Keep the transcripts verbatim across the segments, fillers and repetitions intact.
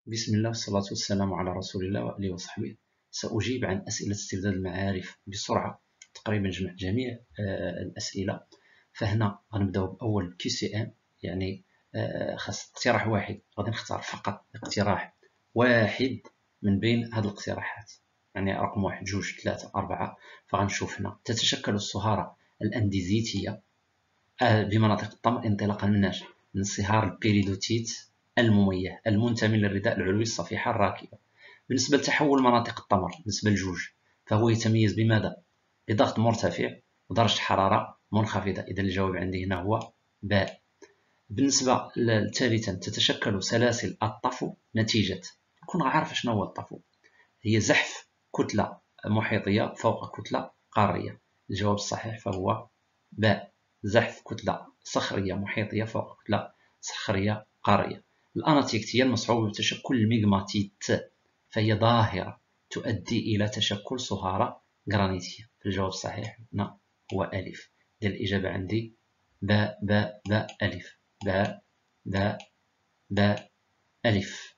بسم الله والصلاة والسلام على رسول الله وآله وصحبه. سأجيب عن أسئلة استرداد المعارف بسرعة، تقريبا جمعت جميع الأسئلة. فهنا غنبداو بأول كي سي ام، يعني خاص اقتراح واحد. غادي نختار فقط اقتراح واحد من بين هذه الاقتراحات، يعني رقم واحد جوج ثلاثة أربعة. فغنشوف هنا: تتشكل الصهارة الأنديزيتية بمناطق الطمر انطلاقا من من انصهار البيريدوتيت الممية المنتمي للرداء العلوي الصفيحة الراكبة. بالنسبة لتحول مناطق الطمر بالنسبة لجوج، فهو يتميز بماذا؟ بضغط مرتفع ودرجة حرارة منخفضة. إذا الجواب عندي هنا هو باء. بالنسبة للثالثا: تتشكل سلاسل الطفو نتيجة، نكون عارف شنو هو الطفو، هي زحف كتلة محيطية فوق كتلة قارية. الجواب الصحيح فهو باء، زحف كتلة صخرية محيطية فوق كتلة صخرية قارية. الأناتيكتية المصحوبة بتشكل الميغماتيت، فهي ظاهرة تؤدي إلى تشكل صهارة جرانيتية. الجواب الصحيح هنا هو ألف. إذا الإجابة عندي باء باء باء ألف، باء باء باء ألف.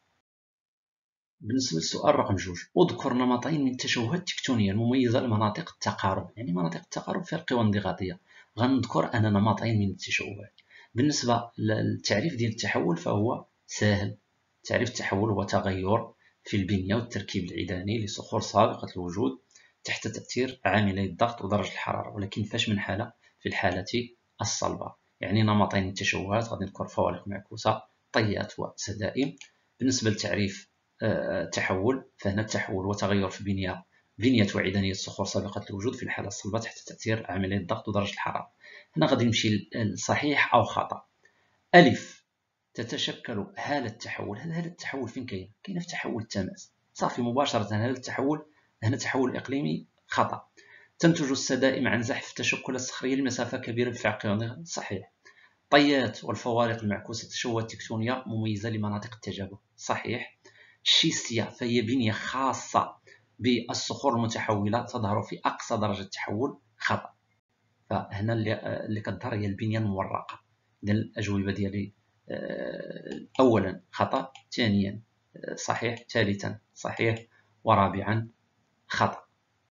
بالنسبة للسؤال رقم جوج: اذكر نمطين من التشوهات التكتونية المميزة لمناطق التقارب. يعني مناطق التقارب فيها القوى انضغاطية. غنذكر أنا نمطين من التشوهات. بالنسبة للتعريف ديال التحول فهو سهل. تعريف التحول هو تغير في البنية والتركيب العيداني لصخور سابقة الوجود تحت تأثير عاملي الضغط ودرجة الحرارة، ولكن فاش من حالة؟ في الحالة الصلبة. يعني نمطين من التشوهات غادي نذكر فوالق معكوسة، طيات وسدائم. بالنسبة للتعريف التحول فهنا التحول وتغير في بنية بنية وعيدانية الصخور سابقة الوجود في الحالة الصلبة تحت تأثير عاملي الضغط ودرجة الحرارة. هنا غادي نمشي لصحيح أو خطأ. ألف: تتشكل هالة التحول. هل هالة التحول فين كاينه؟ كاينه في تحول التماس، صافي مباشرة. هالة التحول هنا تحول إقليمي، خطأ. تنتج السدائم عن زحف التشكلات الصخرية لمسافة كبيرة بفعق، صحيح. طيات والفوارق المعكوسة تشوهات تكتونية مميزة لمناطق التجاذب، صحيح. الشيستية فهي بنية خاصة بالصخور المتحولة تظهر في أقصى درجة تحول، خطأ. فهنا اللي كتظهر هي البنية المورقة. إذن الأجوبة ديالي أولا خطأ، ثانيا صحيح، ثالثا صحيح، ورابعا خطأ.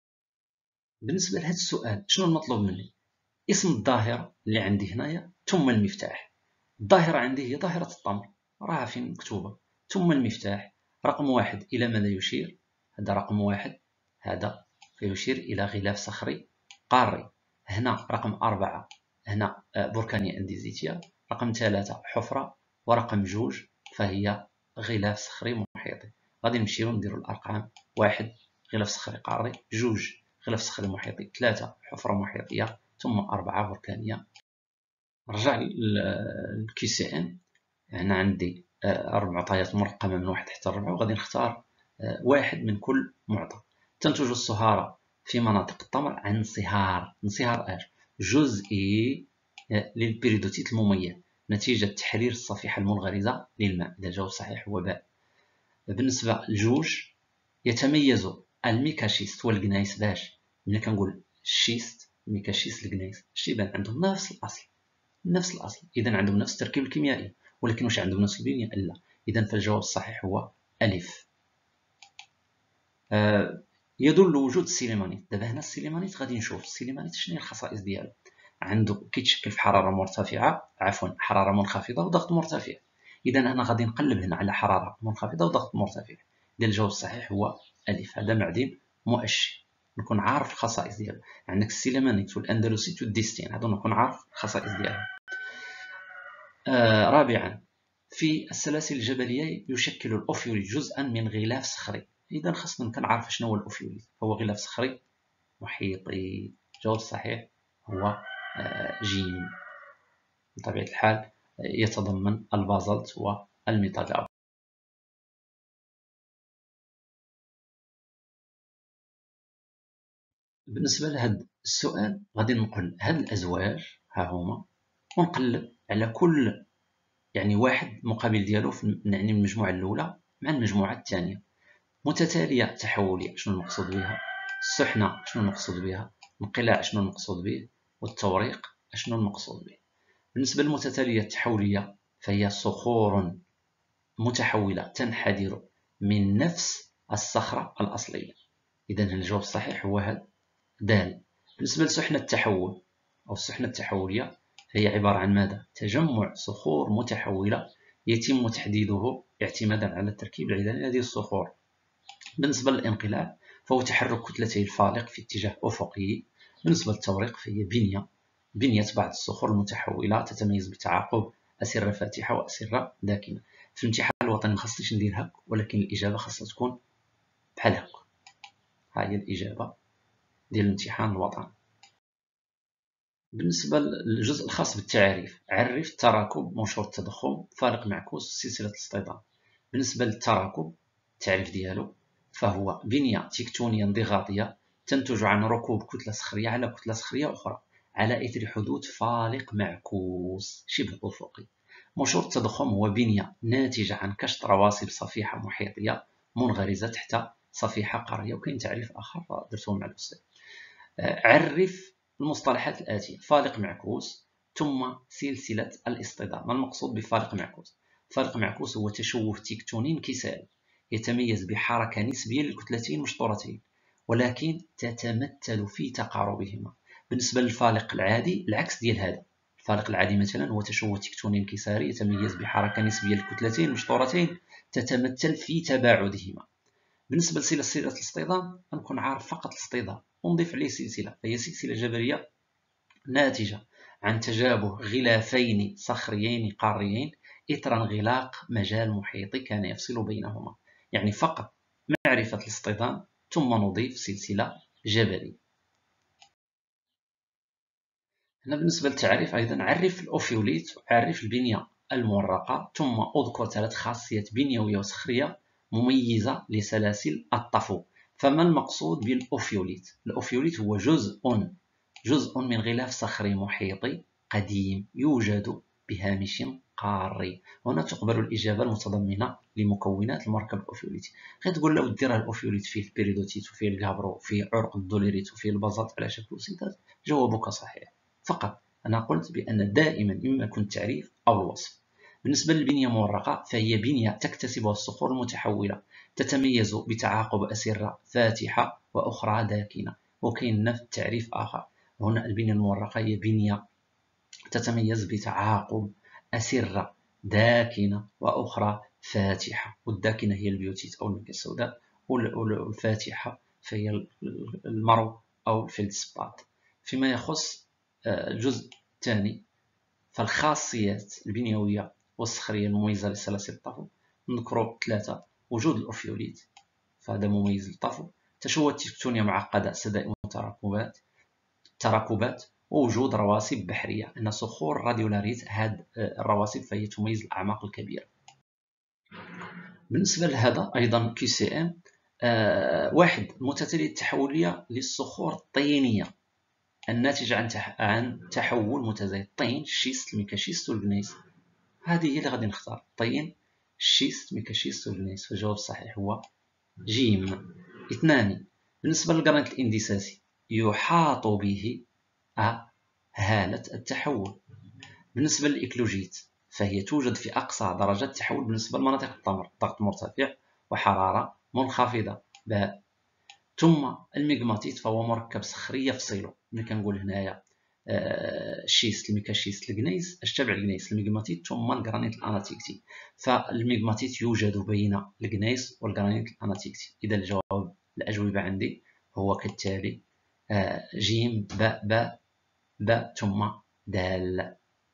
بالنسبة لهذا السؤال شنو المطلوب مني؟ اسم الظاهرة اللي عندي هنايا ثم المفتاح. الظاهرة عندي هي ظاهرة الطمر، راها فين مكتوبة، ثم المفتاح. رقم واحد إلى ماذا يشير؟ هذا رقم واحد، هذا يشير إلى غلاف صخري قاري. هنا رقم أربعة، هنا بركانية أنديزيتية. رقم ثلاثة حفرة، ورقم جوج فهي غلاف صخري محيطي. غادي نمشيو نديرو الأرقام: واحد غلاف صخري قاري، جوج غلاف صخري محيطي، ثلاثة حفرة محيطية، ثم أربعة بركانية. نرجع للكي سي ان. هنا عندي أربع معطيات مرقمة من واحد حتى ربعة، وغادي نختار واحد من كل معطى. تنتج الصهارة في مناطق الطمر عن انصهار انصهار اش جزئي للبيريدوتيت الممية نتيجة تحرير الصفيحة المنغرزة للماء. إذا الجواب صحيح هو باء. بالنسبة لجوج: يتميز الميكاشيست والجنايس باش. ملي كنقول الشيست، الميكاشيست، الجنايس، اش يبان؟ عندهم نفس الأصل، نفس الأصل. إذا عندهم نفس التركيب الكيميائي، ولكن واش عندهم نفس البنية؟ لا. إذا فالجواب الصحيح هو ألف. آه يدل وجود السيليمانيت. دابا هنا السيليمانيت غادي نشوف السيليمانيت شنو هي الخصائص ديالو. عنده كيتشكل في حرارة مرتفعة، عفوا حرارة منخفضة وضغط مرتفع. إذا أنا غادي نقلب هنا على حرارة منخفضة وضغط مرتفع. إذا الجواب الصحيح هو ألف. هذا معدن مؤشر، نكون عارف الخصائص ديالو. عندك السيليمانيت والأندلسيت والديستين، هادو نكون عارف الخصائص ديالهم. آه رابعا: في السلاسل الجبلية يشكل الأوفيوليت جزءا من غلاف صخري. إذا خاصنا كنعرف شنو هو الأوفيوليت. هو غلاف صخري محيطي. الجواب الصحيح هو آه جيم. بطبيعة الحال يتضمن البازلت والميتاغاب. بالنسبة لهذا السؤال غادي نقول هاد الأزواج ها هما، ونقلب على كل يعني واحد مقابل ديالو في يعني المجموعة الأولى مع المجموعة الثانية. متتالية تحولية شنو المقصود بها؟ السحنة شنو المقصود بها؟ انقلاع شنو المقصود به؟ والتوريق شنو المقصود به؟ بالنسبة للمتتالية التحولية فهي صخور متحولة تنحدر من نفس الصخرة الأصلية. إذا الجواب الصحيح هو هذا د. بالنسبة لسحنة التحول أو السحنة التحولية فهي عبارة عن ماذا؟ تجمع صخور متحولة يتم تحديده اعتمادا على التركيب العددي لهذه الصخور. بالنسبة للانقلاب فهو تحرك كتلتي الفالق في اتجاه أفقي. بالنسبة للتوريق فهي بنية بنية بعض الصخور المتحولة تتميز بتعاقب أسرة فاتحة وأسرة داكنة. في الامتحان الوطني ما خصنيش ندير هك، ولكن الإجابة خاصها تكون بحال هك. ها هي الإجابة ديال الامتحان الوطني. بالنسبة للجزء الخاص بالتعريف، عرف التراكب منشور التضخم فالق معكوس سلسلة الاصطدام. بالنسبة للتراكب التعريف ديالو فهو بنية تكتونية انضغاطية تنتج عن ركوب كتلة صخرية على كتلة صخرية أخرى على إثر حدوث فالق معكوس شبه أفقي. منشور التضخم هو بنية ناتجة عن كشط رواسب صفيحة محيطية منغرزة تحت صفيحة قارية. وكاين تعريف آخر درته مع الأستاذ. عرف المصطلحات الآتية: فالق معكوس ثم سلسلة الاصطدام. ما المقصود بفالق معكوس؟ فالق معكوس هو تشوه تكتوني انكساري يتميز بحركة نسبية للكتلتين المشطورتين ولكن تتمثل في تقاربهما. بالنسبة للفالق العادي العكس ديال هذا. الفالق العادي مثلا هو تشوه تكتوني انكساري يتميز بحركة نسبية للكتلتين المشطورتين تتمثل في تباعدهما. بالنسبة لسلسلة الاصطدام غنكون عارف فقط الاصطدام ونضيف عليه سلسلة، فهي سلسلة جبرية ناتجة عن تجابه غلافين صخريين قاريين إثر انغلاق مجال محيطي كان يفصل بينهما. يعني فقط معرفة الاصطدام ثم نضيف سلسلة جبلية. هنا بالنسبة للتعريف أيضا عرف الأوفيوليت وعرف البنية المورقة ثم أذكر ثلاث خاصيات بنيوية وصخرية مميزة لسلاسل الطفو. فما المقصود بالأوفيوليت؟ الأوفيوليت هو جزء جزء من غلاف صخري محيطي قديم يوجد بهامش قاري. هنا تقبل الإجابة المتضمنة لمكونات المركب الأوفيوليتي. غير تقول له دير الأوفيوليت فيه البيريدوتيت وفيه الكابرو وفيه عرق الدوليريت وفيه البازالت على شكل وسيدات، جوابك صحيح. فقط أنا قلت بأن دائما إما يكون التعريف أو الوصف. بالنسبة للبنية المورقة فهي بنية تكتسبها الصخور المتحولة تتميز بتعاقب أسرة فاتحة وأخرى داكنة. وكاين نفس تعريف آخر. هنا البنية المورقة هي بنية تتميز بتعاقب أسرة داكنة وأخرى فاتحة، والداكنة هي البيوتيت أو الملكة السوداء والفاتحة فهي المرو أو الفلدسبات. فيما يخص الجزء الثاني فالخاصيات البنيوية والصخرية المميزة لسلاسل الطفو نذكر ثلاثة: وجود الأوفيوليت فهذا مميز للطفو، تشوه التكتونية معقدة سدائم وتراكبات تراكبات ووجود رواسب بحرية أن صخور راديولاريت هاد الرواسب فهي تميز الأعماق الكبيرة. بالنسبة لهذا أيضا كي سي ام آه واحد المتتالية التحولية للصخور الطينية الناتجة عن عن تحول متزايد طين الشيست الميكاشيست والجنيس. هذه هي اللي غادي نختار: طين الشيست ميكاشيست والجنيس. فالجواب الصحيح هو جيم. اثنان: بالنسبة للجرانيت الاندساسي يحاط به هالة التحول. بالنسبة للإكلوجيت فهي توجد في أقصى درجات التحول بالنسبة لمناطق التمر، ضغط مرتفع وحرارة منخفضة. باء. ثم الميغماتيت فهو مركب صخري يفصل. ملي كنقول هنايا الشيست الميكاشيست الجنيس اش تابع الجنيس الميغماتيت ثم الجرانيت الاناتيكتي. فالميغماتيت يوجد بين الجنيس والجرانيت الاناتيكتي. إذا الجواب الأجوبة عندي هو كالتالي: جيم باء باء باء ثم دال.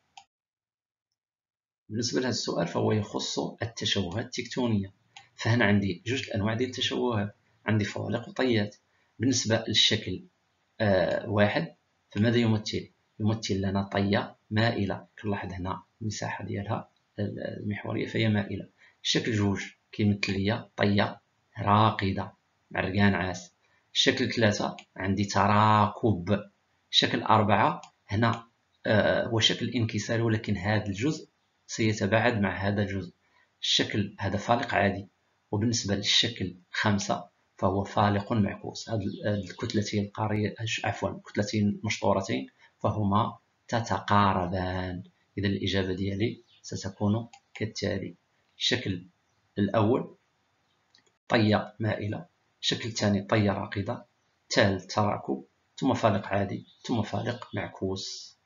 بالنسبة لهذا السؤال فهو يخص التشوهات التكتونية. فهنا عندي جوج الأنواع ديال التشوهات، عندي فوالق وطيات. بالنسبة للشكل آه واحد فماذا يمثل؟ يمثل لنا طية مائلة، كنلاحظ هنا المساحة ديالها المحورية فهي مائلة. الشكل جوج كيمثل لي طية راقدة مع رقان عاس. الشكل ثلاثة عندي تراكب. الشكل أربعة هنا آه هو شكل انكساري ولكن هذا الجزء سيتباعد مع هذا الجزء. الشكل هذا فالق عادي. وبالنسبة للشكل خمسة فهو فالق معكوس. هذه الكتلتين القارية عفوا الكتلتين مشطورتين فهما تتقاربان. إذا الإجابة ديالي ستكون كالتالي: الشكل الأول طية مائلة، الشكل الثاني طية راقدة، الثالث تراكب، ثم فالق عادي، ثم فالق معكوس.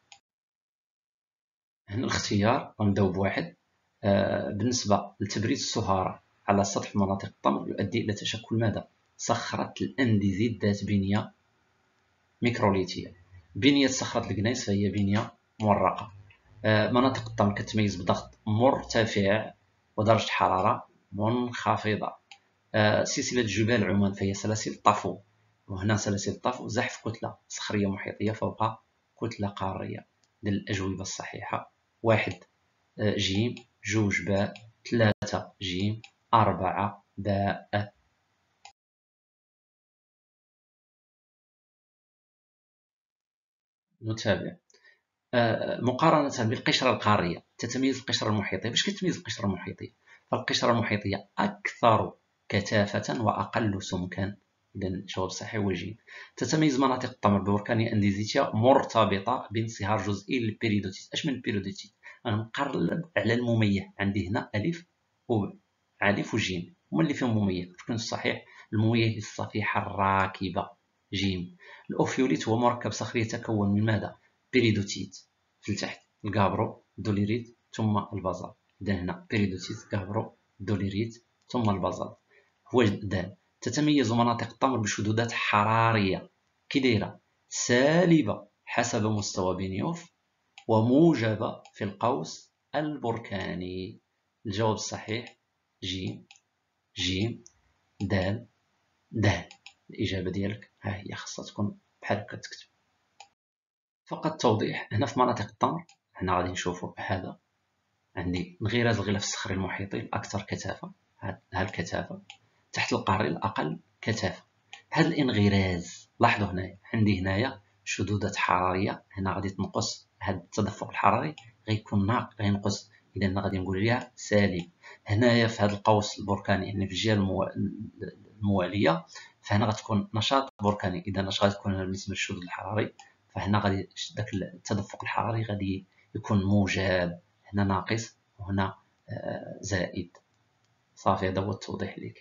هنا الاختيار غنبداو بواحد. آه بالنسبة لتبريد الصهارة على سطح مناطق الطمر يؤدي إلى تشكل ماذا؟ صخرة الأنديزيت ذات بنية ميكروليتية. بنية صخرة الجنيس فهي بنية مورقة. آه مناطق الطمر كتميز بضغط مرتفع ودرجة حرارة منخفضة. آه سلسلة جبال عمان فهي سلاسل طفو، وهنا سلاسل طفو زحف كتلة صخرية محيطية فوق كتلة قارية. إذن الأجوبة الصحيحة واحد جيم، جوج باء، ثلاثة جيم، أربعة باء. نتابع. آه مقارنة بالقشرة القارية تتميز القشرة المحيطية. باش كتميز القشرة المحيطية؟ فالقشرة المحيطية أكثر كثافة وأقل سمكا. إذن الجواب الصحيح هو جيم. تتميز مناطق الطمر ببركانية أنديزيتية مرتبطة بانصهار جزئي للبيريدوتيت. اش من البيريدوتيت؟ غنقرب على المميز. عندي هنا ألف و ألف وجيم هما اللي فيهم مميز. شكون الصحيح؟ المميز الصفيحة الراكبة جيم. الأوفيوليت هو مركب صخري يتكون من ماذا؟ بيريدوتيت في التحت، الكابرو، دوليريت، ثم البازالت. إذا هنا بيريدوتيت، كابرو، دوليريت، ثم البازالت. هو د. تتميز مناطق الطمر بشذوذات حرارية كي دايرة سالبة حسب مستوى بنيوف وموجبة في القوس البركاني. الجواب الصحيح جيم، جيم، دال، دال. الإجابة ديالك ها هي، خاصها تكون بحال هكا تكتب. فقط توضيح، هنا في مناطق الطمر هنا غادي نشوفوا هذا عندي انغراز الغلاف الصخري المحيطي الأكثر كثافة، ها الكثافة، تحت القاري الأقل كثافة. هذا الانغراز لاحظوا هنايا عندي هنايا شذوذات حرارية، هنا غادي تنقص، هذا التدفق الحراري غيكون ناقص غينقص، إذا هنا غادي نقول ليها سالب. هنايا في هذا القوس البركاني يعني في الجهة الموالية فهنا غتكون نشاط بركاني، إذا اش غادي تكون بالنسبة للشذوذ الحراري؟ فهنا غادي داك التدفق الحراري غادي يكون موجب، هنا ناقص وهنا زائد. صافي، هذا هو التوضيح ليك.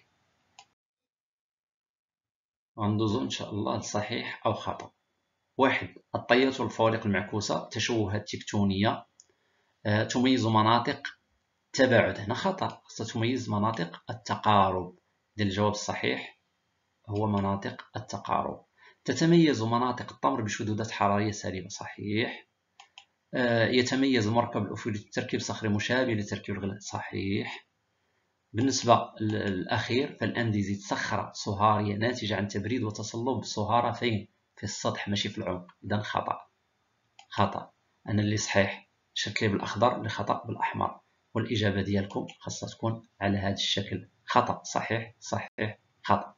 غندوزو ان شاء الله لصحيح او خطأ. واحد، الطيات والفوالق المعكوسة تشوهات تكتونية أه تميز مناطق التباعد. هنا خطأ، خاصها تميز مناطق التقارب. إذن الجواب الصحيح هو مناطق التقارب. تتميز مناطق الطمر بشذوذات حرارية سالبة. صحيح. أه يتميز المركب الأوفيوليت بتركيب صخري مشابه لتركيب الغلاف. صحيح. بالنسبة للأخير فالأنديزيت صخرة صهارية ناتجة عن تبريد وتصلب صهارة فين؟ في السطح ماشي في العمق. إذا خطأ، خطأ. أنا اللي صحيح شرت لي بالأخضر، اللي خطأ بالأحمر، والإجابة ديالكم خاصها تكون على هذا الشكل. خطأ، صحيح، صحيح، خطأ.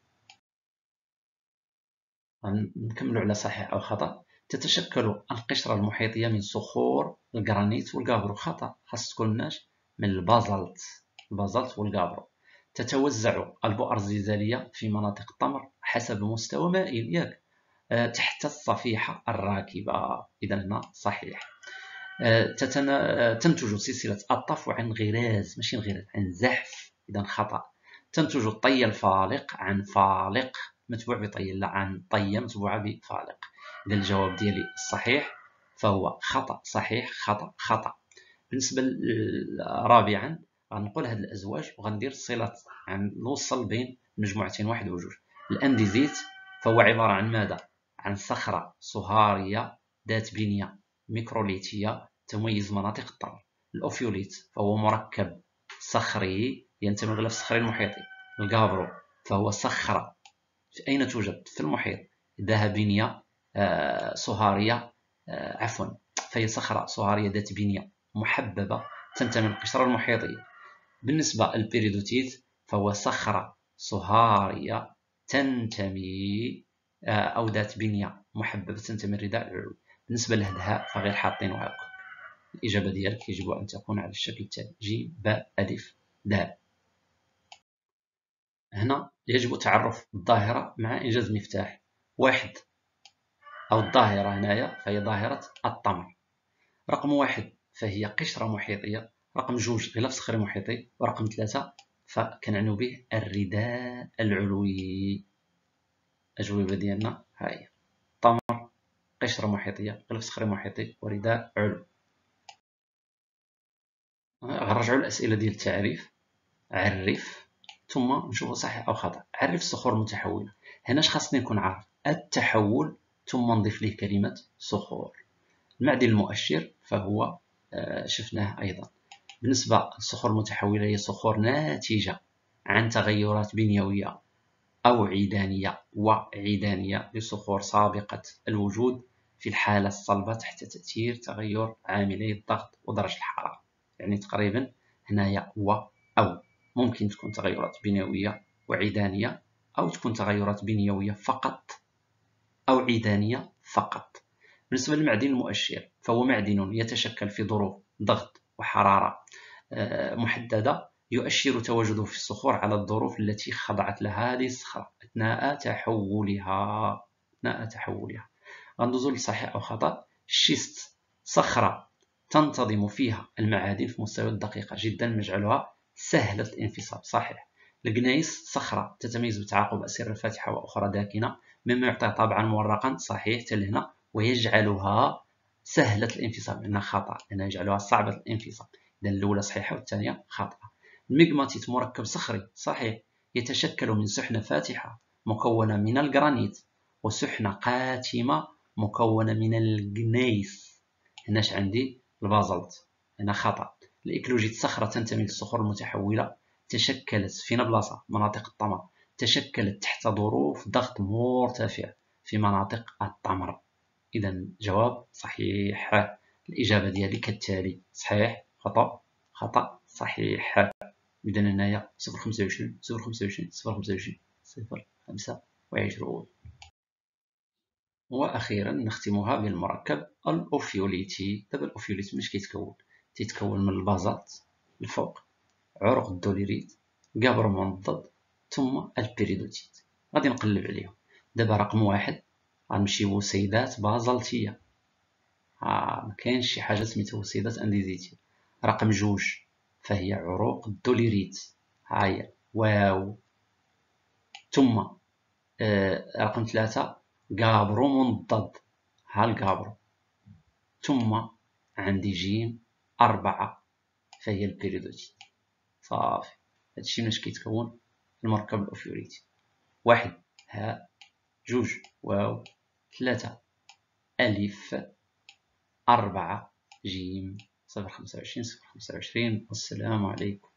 نكملوا على صحيح أو خطأ. تتشكل القشرة المحيطية من صخور الجرانيت والجابرو. خطأ، خاص تكون ناش من البازلت، البازلت والجابرو. تتوزع البؤر الزلزالية في مناطق الطمر حسب مستوى مائل ياك أه تحت الصفيحة الراكبة. إذا هنا صحيح. أه تتنا... تنتج سلسلة الطفو عن غراز، ماشي انغراز، عن زحف. إذا خطأ. تنتج الطي الفالق عن فالق متبوع بطي، لا عن طية متبوعة بفالق. إذا الجواب ديالي الصحيح فهو خطأ، صحيح، خطأ، خطأ. بالنسبة رابعا غنقول هاد الأزواج وغندير صلة عن نوصل بين مجموعتين واحد وجوج. الأنديزيت فهو عبارة عن ماذا؟ عن صخرة صهارية ذات بنية ميكروليتية تميز مناطق الطمر. الأوفيوليت فهو مركب صخري ينتمي للغلاف الصخري المحيطي. الجابرو فهو صخرة في أين توجد؟ في المحيط، ذات بنية آه صهارية آه عفوا فهي صخرة صهارية ذات بنية محببة تنتمي للقشرة المحيطية. بالنسبة للبيريدوتيت فهو صخرة صهارية تنتمي أو ذات بنية محببة تنتمي للرداء العلوي. بالنسبة للهدهاء فغير حاطينه هكا. الإجابة ديالك يجب أن تكون على الشكل التالي: ج باء ألف د. هنا يجب تعرف الظاهرة مع إنجاز مفتاح. واحد، أو الظاهرة هنايا فهي ظاهرة الطمر. رقم واحد فهي قشرة محيطية. رقم جوج غلاف صخري محيطي. ورقم ثلاثة فكنعنيو به الرداء العلوي. الأجوبة ديالنا ها هي: تمر، قشرة محيطية، غلاف صخري محيطي، ورداء علوي. غنرجعو للأسئلة ديال التعريف. عرف ثم نشوفو صحيح أو خطأ. عرف الصخور المتحولة. هنا اش خاصني نكون عارف؟ التحول ثم نضيف ليه كلمة صخور. المعدن المؤشر فهو آه شفناه أيضا. بالنسبة للصخور المتحولة هي صخور ناتجة عن تغيرات بنيوية أو عيدانية وعيدانية لصخور سابقة الوجود في الحالة الصلبة تحت تأثير تغير عاملي الضغط ودرجة الحرارة. يعني تقريبا هنايا و أو ممكن تكون تغيرات بنيوية وعيدانية، أو تكون تغيرات بنيوية فقط أو عيدانية فقط. بالنسبة للمعدن المؤشر فهو معدن يتشكل في ظروف ضغط وحرارة محددة، يؤشر تواجده في الصخور على الظروف التي خضعت لها هذه الصخرة أثناء تحولها أثناء تحولها. غندوزو لصحيح أو خطأ. الشيست صخرة تنتظم فيها المعادن في مستويات دقيقة جدا نجعلها سهلة الانفصال. صحيح. الجنيس صخرة تتميز بتعاقب أسر فاتحة وأخرى داكنة مما يعطيها طابعا مورقا. صحيح حتى لهنا. ويجعلها سهلة الانفصال، لأنها خطأ، لأنها يجعلها صعبة الانفصال. إذا الأولى صحيحة والثانية خاطئة. الميغماتيت مركب صخري. صحيح. يتشكل من سحنة فاتحة مكونة من الجرانيت وسحنة قاتمة مكونة من الجنيس. هناش عندي البازلت، هنا خطأ. الإكلوجيت صخرة تنتمي للصخور المتحولة، تشكلت فينا بلاصة مناطق التمر، تشكلت تحت ظروف ضغط مرتفع في مناطق التمر. إذا جواب صحيح. الإجابة ديالي كالتالي: صحيح، خطأ، خطأ، صحيح. إذا هنايا صفر خمسة وعشرين صفر خمسة وعشرين صفر خمسة وعشرين صفر خمسة وعشرين. وأخيرا نختمها بالمركب الأوفيوليتي. دابا الأوفيوليت مناش كيتكون؟ تيتكون من البازالت الفوق، عروق الدوليريت، قابر منضد، ثم البيريدوتيت. غادي نقلب عليهم. دابا رقم واحد غنمشيو وسيدات بازالتية، آه مكاينش شي حاجة سميتها وسيدات انديزيتية. رقم جوج فهي عروق الدوليريت، ها هي واو. ثم آه رقم ثلاثة قابرو منضد، ها القابرو. ثم عندي جيم أربعة فهي البيريدوتيت. صافي، هادشي مناش كيتكون المركب الأوفيوليتي. واحد هاء، جوج واو، ثلاثة ألف، أربعة جيم. صفر خمسة وعشرين صفر خمسة وعشرين. والسلام عليكم.